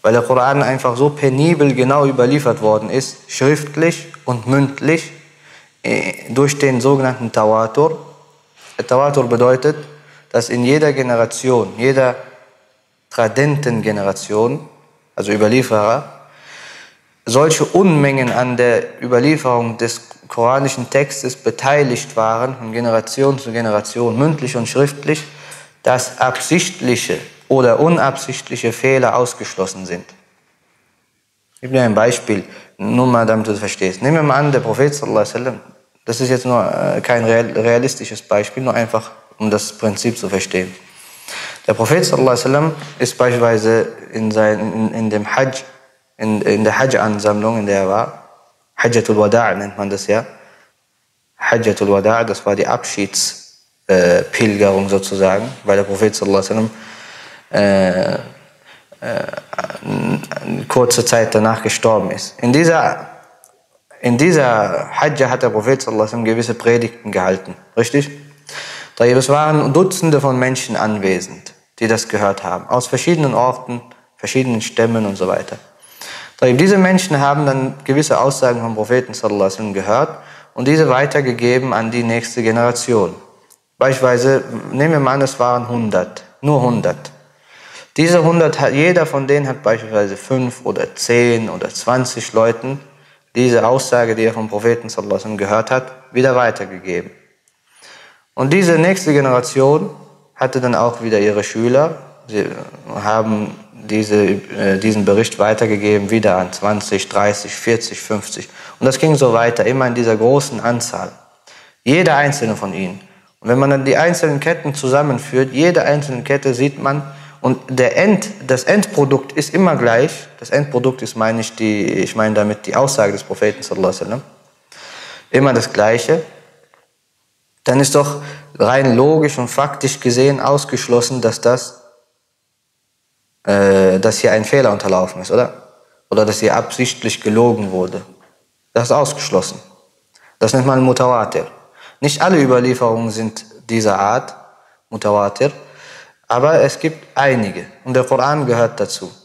weil der Koran einfach so penibel genau überliefert worden ist, schriftlich und mündlich, durch den sogenannten Tawatur. Tawatur bedeutet, dass in jeder Generation, jeder tradenten Generation, also Überlieferer, solche Unmengen an der Überlieferung des koranischen Textes beteiligt waren, von Generation zu Generation, mündlich und schriftlich, dass absichtliche oder unabsichtliche Fehler ausgeschlossen sind. Ich gebe dir ein Beispiel, nur mal damit du es verstehst. Nehmen wir mal an, der Prophet sallallahu alaihi wasallam, das ist jetzt nur kein realistisches Beispiel, nur einfach, um das Prinzip zu verstehen. Der Prophet sallallahu alaihi wasallam ist beispielsweise in dem Hajj, in der Hajj-Ansammlung, in der er war, Hajjatul Wada' nennt man das ja. Hajjatul Wada', das war die Abschiedspilgerung sozusagen, weil der Prophet sallallahu alaihi wasallam kurze Zeit danach gestorben ist. In dieser Hajj hat der Prophet sallallahu alaihi wasallam gewisse Predigten gehalten, richtig? Es waren Dutzende von Menschen anwesend, die das gehört haben, aus verschiedenen Orten, verschiedenen Stämmen und so weiter. Diese Menschen haben dann gewisse Aussagen vom Propheten sallallahu alaihi wasallam gehört und diese weitergegeben an die nächste Generation. Beispielsweise, nehmen wir mal an, es waren 100, nur 100. Diese 100, jeder von denen hat beispielsweise 5 oder 10 oder 20 Leuten diese Aussage, die er vom Propheten sallallahu alaihi wasallam gehört hat, wieder weitergegeben. Und diese nächste Generation hatte dann auch wieder ihre Schüler. Sie haben diesen Bericht weitergegeben, wieder an 20, 30, 40, 50. Und das ging so weiter, immer in dieser großen Anzahl. Jeder einzelne von ihnen. Und wenn man dann die einzelnen Ketten zusammenführt, jede einzelne Kette sieht man, und das Endprodukt ist immer gleich. Das Endprodukt ist, ich meine damit die Aussage des Propheten sallallahu alaihi wasallam, immer das Gleiche. Dann ist doch rein logisch und faktisch gesehen ausgeschlossen, dass hier ein Fehler unterlaufen ist, oder? Oder dass hier absichtlich gelogen wurde. Das ist ausgeschlossen. Das nennt man Mutawatir. Nicht alle Überlieferungen sind dieser Art, Mutawatir, aber es gibt einige und der Koran gehört dazu.